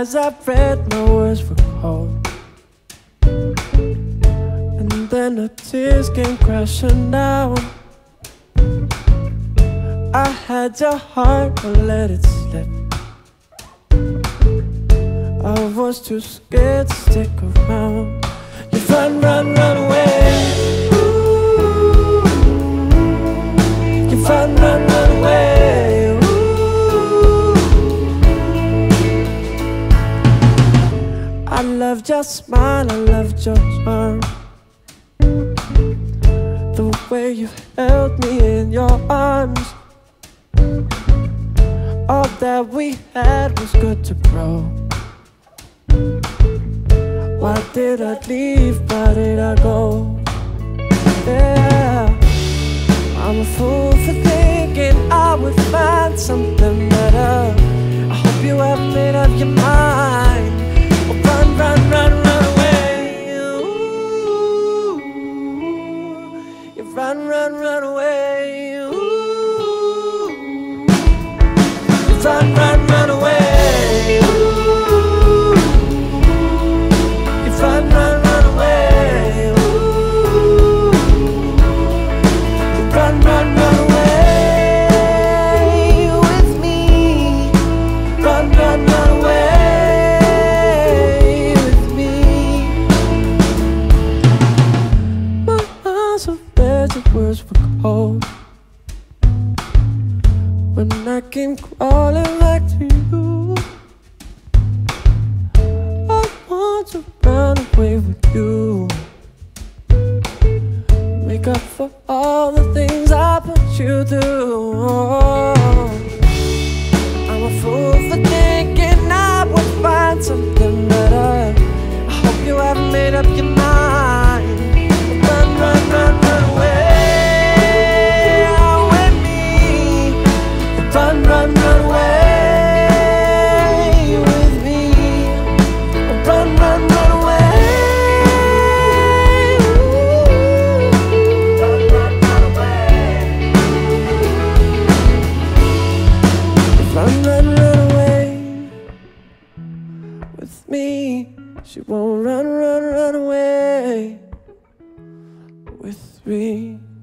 eyes I've read, my words were cold. And then the tears came crashing down. I had your heart, but let it slip. I was too scared to stick around. You run, run, run away. Ooh. You run, run, run away. Ooh. I loved your smile, I loved your charm, the way you held me in your arms. All that we had was good to grow. Why did I leave? Why did I go? Yeah, I'm a fool for thinking I would find something better. I hope you have made up your mind. Oh, run, run, run, run away. Ooh. You run, run, run away. Ooh. You run, run, run away. Run, run, run away. Ooh. Run, run, run away with me. Run, run, run away with me. My eyes were red, the words were cold. When I came crawling back to you, to run away with you, make up for all the things I put you through. I'm a fool for thinking I would find something better. I hope you haven't made up your mind. Run, run, run, run away with me. Run, run, run away. With me, she won't run, run, run away with me.